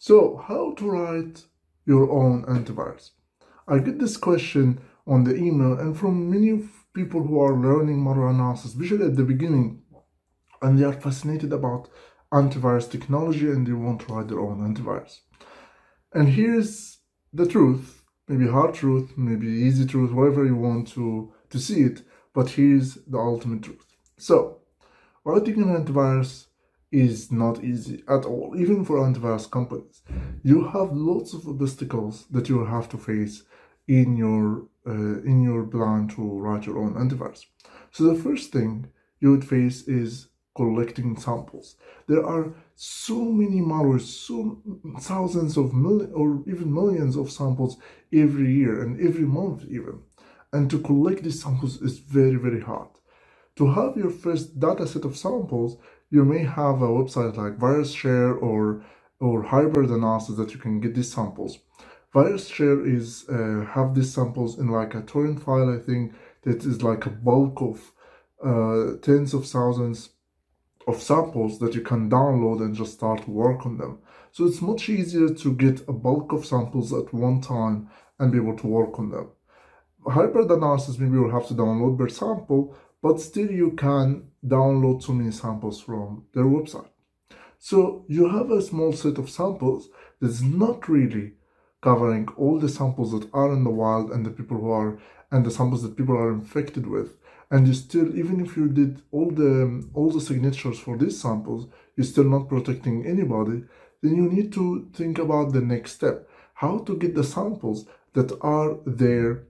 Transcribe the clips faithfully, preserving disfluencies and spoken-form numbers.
So, how to write your own antivirus? I get this question on the email and from many people who are learning malware analysis, especially at the beginning, and they are fascinated about antivirus technology and they want to write their own antivirus. And here's the truth, maybe hard truth, maybe easy truth, whatever you want to, to see it, but here's the ultimate truth. So, writing an antivirus is not easy at all, even for antivirus companies. You have lots of obstacles that you will have to face in your uh, in your plan to write your own antivirus. So the first thing you would face is collecting samples. There are so many malwares, so thousands of million or even millions of samples every year and every month even. And to collect these samples is very, very hard. To have your first data set of samples, you may have a website like VirusShare or or Hybrid Analysis that you can get these samples. VirusShare is uh, have these samples in like a torrent file, I think, that is like a bulk of uh, tens of thousands of samples that you can download and just start to work on them. So it's much easier to get a bulk of samples at one time and be able to work on them. Hybrid Analysis, maybe you'll have to download per sample, but still you can download so many samples from their website. So you have a small set of samples that's not really covering all the samples that are in the wild and the people who are and the samples that people are infected with. And you still, even if you did all the all the signatures for these samples, you're still not protecting anybody. Then you need to think about the next step: how to get the samples that are there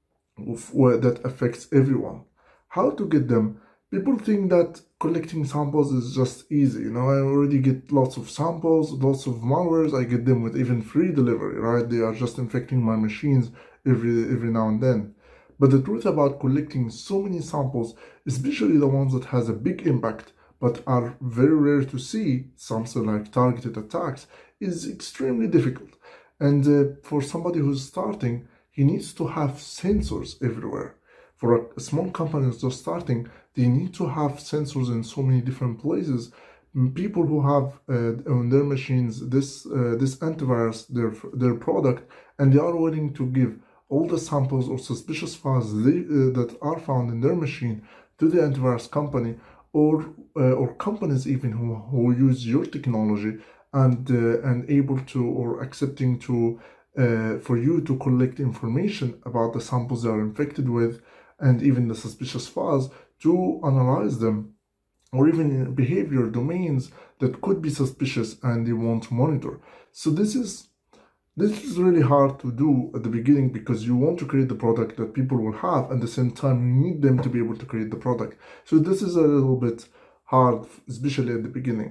that affects everyone. How to get them? People think that collecting samples is just easy. You know, I already get lots of samples, lots of malwares. I get them with even free delivery, right? They are just infecting my machines every every now and then. But the truth about collecting so many samples, especially the ones that has a big impact but are very rare to see, something like targeted attacks, is extremely difficult. And uh, for somebody who's starting, he needs to have sensors everywhere. For a, a small company that's just starting, they need to have sensors in so many different places. People who have uh, on their machines this uh, this antivirus, their their product, and they are willing to give all the samples or suspicious files they, uh, that are found in their machine to the antivirus company, or uh, or companies even who, who use your technology and uh, and able to or accepting to uh, for you to collect information about the samples they are infected with and even the suspicious files to analyze them, or even behavior domains that could be suspicious and they want to monitor. So this is This is really hard to do at the beginning because you want to create the product that people will have, and at the same time you need them to be able to create the product. So this is a little bit hard, especially at the beginning.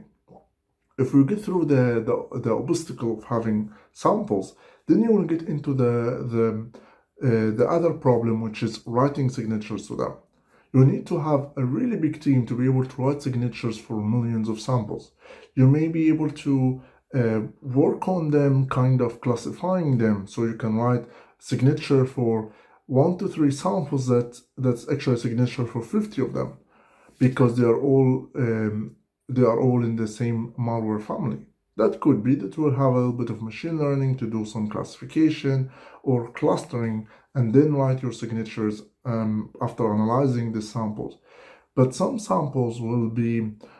If we get through the, the, the obstacle of having samples, then you will get into the, the, uh, the other problem, which is writing signatures to them. You need to have a really big team to be able to write signatures for millions of samples. You may be able to Uh, work on them, kind of classifying them, so you can write signature for one to three samples that that's actually a signature for fifty of them, because they are all um, they are all in the same malware family. That could be that we'll have a little bit of machine learning to do some classification or clustering, and then write your signatures um, after analyzing the samples. But some samples will be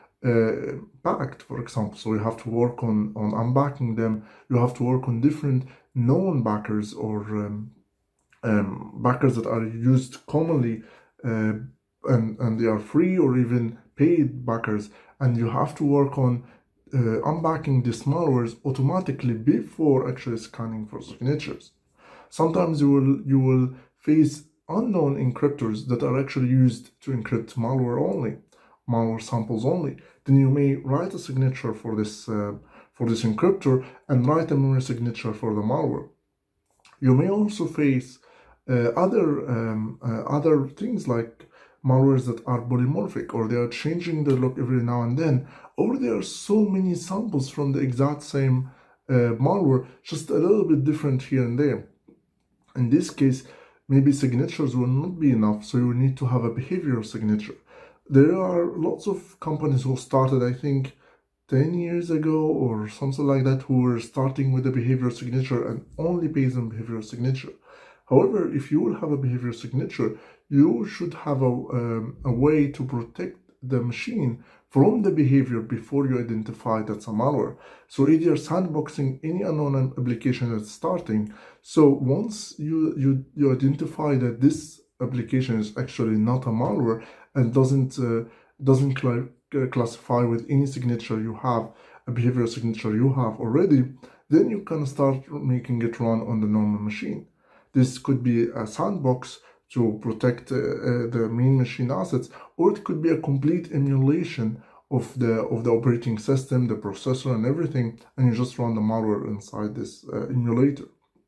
Uh, backed, for example, so you have to work on on unbacking them. You have to work on different known backers or um, um, backers that are used commonly, uh, and and they are free or even paid backers, and you have to work on uh, unbacking these malwares automatically before actually scanning for signatures. Sometimes you will you will face unknown encryptors that are actually used to encrypt malware only. malware samples only. Then you may write a signature for this uh, for this encryptor and write a memory signature for the malware. You may also face uh, other um, uh, other things like malwares that are polymorphic, or they are changing the look every now and then, or there are so many samples from the exact same uh, malware, just a little bit different here and there. In this case, maybe signatures will not be enough, so you will need to have a behavioral signature. There are lots of companies who started, I think, ten years ago or something like that who were starting with a behavior signature and only based on behavior signature. However, if you will have a behavior signature, you should have a, um, a way to protect the machine from the behavior before you identify that's a malware. So either sandboxing any unknown application that's starting. So once you, you, you identify that this application is actually not a malware and doesn't, uh, doesn't cl uh, classify with any signature you have, a behavior signature you have already, then you can start making it run on the normal machine. This could be a sandbox to protect uh, uh, the main machine assets, or it could be a complete emulation of the of the operating system, the processor and everything, and you just run the malware inside this uh, emulator,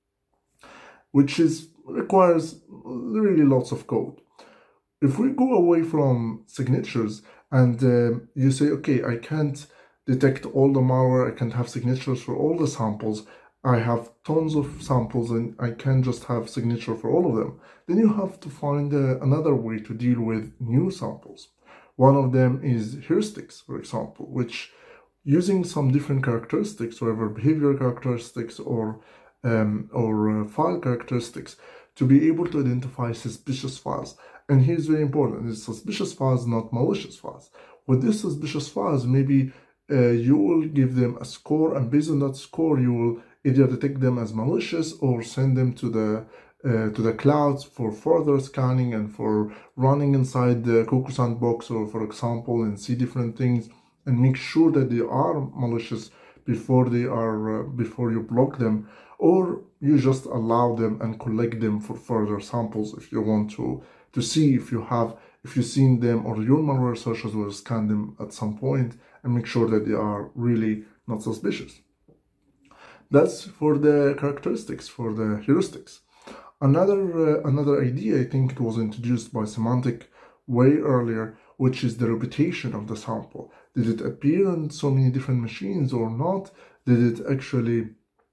which is requires really lots of code. If we go away from signatures and uh, you say, okay, I can't detect all the malware, I can't have signatures for all the samples, I have tons of samples and I can't just have signature for all of them, then you have to find uh, another way to deal with new samples. One of them is heuristics, for example, which using some different characteristics, whether behavior characteristics or, um, or uh, file characteristics, to be able to identify suspicious files. And here's very important, it's suspicious files, not malicious files. With these suspicious files, maybe uh, you will give them a score, and based on that score, you will either detect them as malicious or send them to the uh, to the clouds for further scanning and for running inside the Coco sandbox, or for example, and see different things and make sure that they are malicious before they are uh, before you block them, or you just allow them and collect them for further samples if you want to to see if you have if you've seen them or your malware searchers will scan them at some point and make sure that they are really not suspicious. That's for the characteristics, for the heuristics. Another, uh, another idea, I think it was introduced by Semantic way earlier, which is the reputation of the sample. Did it appear on so many different machines or not? Did it actually,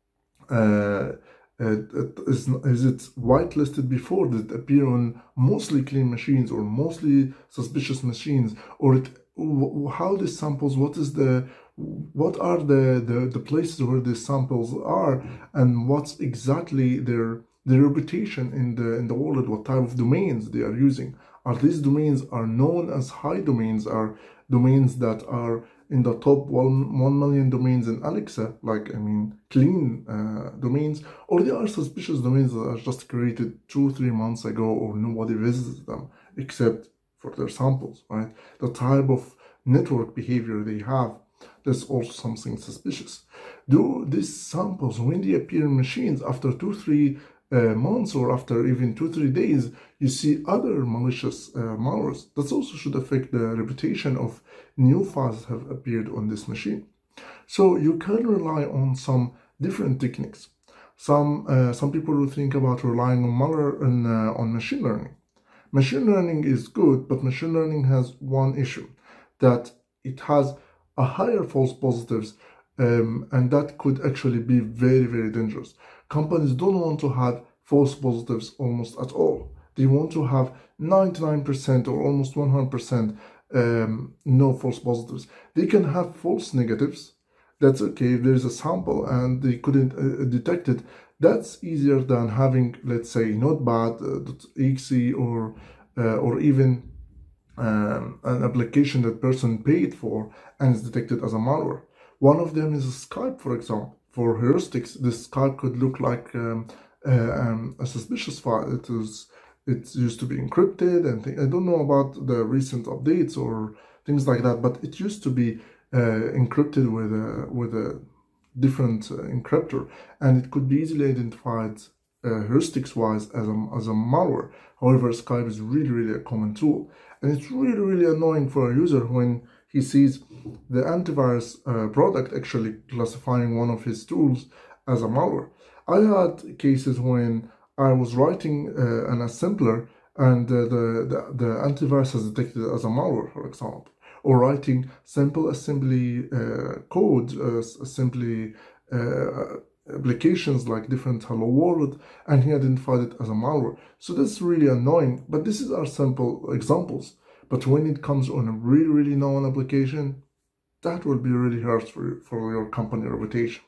uh, uh, is, is it whitelisted before? Did it appear on mostly clean machines or mostly suspicious machines? Or it, how these samples, what is the what are the, the, the places where these samples are, and what's exactly their their reputation in the in the world, what type of domains they are using. Are these domains are known as high domains, are domains that are in the top one, one million domains in Alexa, like, I mean, clean uh, domains, or they are suspicious domains that are just created two, three months ago, or nobody visits them except for their samples, right? The type of network behavior they have, that's also something suspicious. Do these samples, when they appear in machines after two, three uh, months or after even two, three days, you see other malicious uh, malwares, that also should affect the reputation of new files that have appeared on this machine. So you can rely on some different techniques. Some uh, some people will think about relying on malware and uh, on machine learning. Machine learning is good, but machine learning has one issue, that it has a higher false positives, um, and that could actually be very, very dangerous. Companies don't want to have false positives almost at all. They want to have ninety-nine percent or almost one hundred percent um, no false positives. They can have false negatives. That's okay if there's a sample and they couldn't uh, detect it. That's easier than having, let's say, not bad.exe uh, or uh, or even um, an application that person paid for and is detected as a malware. One of them is Skype, for example. For heuristics, this Skype could look like um, uh, um, a suspicious file. It is it used to be encrypted, and I don't know about the recent updates or things like that, but it used to be uh, encrypted with a with a different uh, encryptor, and it could be easily identified uh, heuristics wise as a as a malware. However, Skype is really really a common tool, and it's really really annoying for a user when he sees the antivirus uh, product actually classifying one of his tools as a malware. I had cases when I was writing uh, an assembler and uh, the, the, the antivirus has detected it as a malware, for example, or writing simple assembly uh, code, uh, assembly uh, applications like different hello world, and he identified it as a malware. So that's really annoying, but this is our simple examples. But when it comes on a really, really known application, that will be really hurt for, for your company reputation.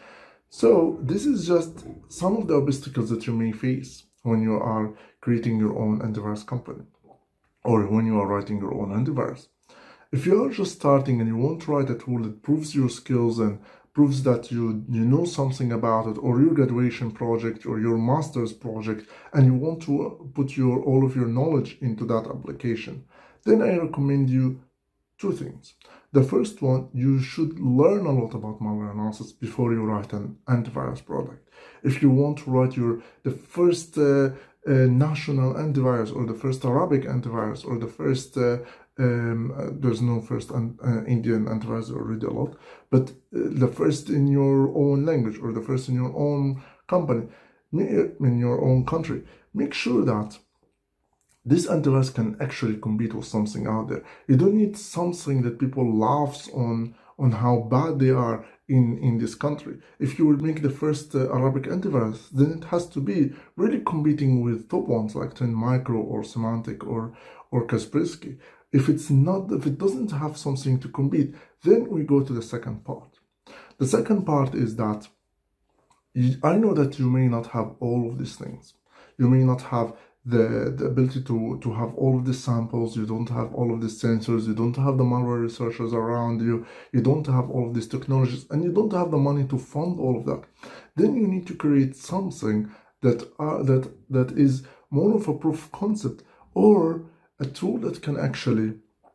So this is just some of the obstacles that you may face when you are creating your own antivirus company, or when you are writing your own antivirus. If you are just starting and you want to write a tool that proves your skills and proves that you, you know something about it, or your graduation project or your master's project, and you want to put your all of your knowledge into that application, then I recommend you two things. The first one, you should learn a lot about malware analysis before you write an antivirus product. If you want to write your the first uh, uh, national antivirus, or the first Arabic antivirus, or the first uh, um, uh, there's no first uh, Indian antivirus, already a lot, but uh, the first in your own language, or the first in your own company, in your own country, make sure that this antivirus can actually compete with something out there. You don't need something that people laughs on on how bad they are in, in this country. If you will make the first uh, Arabic antivirus, then it has to be really competing with top ones like Trend Micro or Symantec or, or Kaspersky. If it's not, if it doesn't have something to compete, then we go to the second part. The second part is that you, I know that you may not have all of these things. You may not have The, the ability to, to have all of the samples, you don't have all of the sensors, you don't have the malware researchers around you, you don't have all of these technologies, and you don't have the money to fund all of that. Then you need to create something that, uh, that, that is more of a proof of concept, or a tool that can actually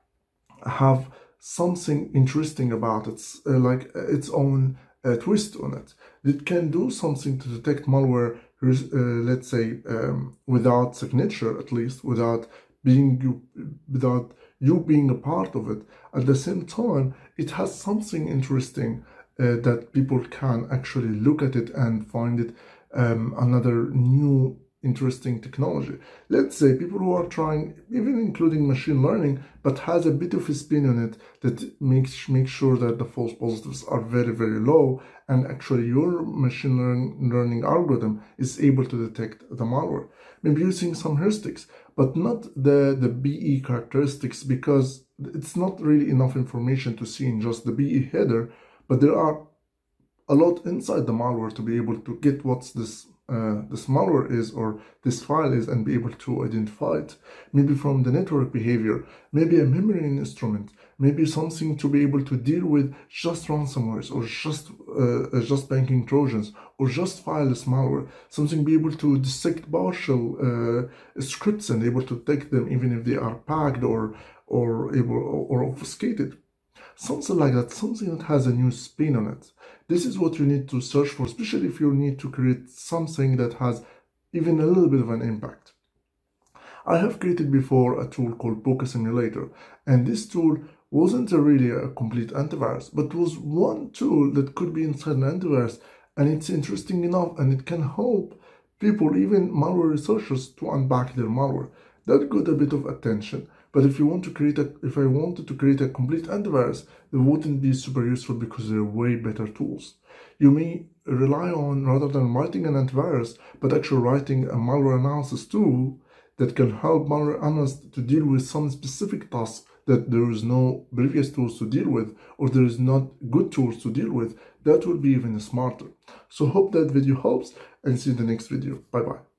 have something interesting about it, uh, like its own uh, twist on it. It can do something to detect malware, Uh, let's say um, without signature, at least without being you, without you being a part of it. At the same time, it has something interesting uh, that people can actually look at it and find it um, another new interesting technology. Let's say people who are trying, even including machine learning, but has a bit of a spin on it that makes makes sure that the false positives are very, very low, and actually your machine learning, learning algorithm is able to detect the malware. Maybe using some heuristics, but not the, the B E characteristics, because it's not really enough information to see in just the B E header, but there are a lot inside the malware to be able to get what's this Uh, this malware is, or this file is, and be able to identify it. Maybe from the network behavior, maybe a memory instrument, maybe something to be able to deal with just ransomwares, or just uh, just banking trojans, or just fileless malware. Something be able to dissect partial uh, scripts and able to detect them even if they are packed or or able or obfuscated. Something like that, something that has a new spin on it. This is what you need to search for, especially if you need to create something that has even a little bit of an impact. I have created before a tool called Poker Simulator, and this tool wasn't a really a complete antivirus, but was one tool that could be inside an antivirus, and it's interesting enough, and it can help people, even malware researchers, to unpack their malware. That got a bit of attention. But if you want to create a, if I wanted to create a complete antivirus, it wouldn't be super useful because they're way better tools. You may rely on, rather than writing an antivirus, but actually writing a malware analysis tool that can help malware analysts to deal with some specific tasks that there is no previous tools to deal with, or there is not good tools to deal with. That would be even smarter. So hope that video helps, and see you in the next video. Bye bye.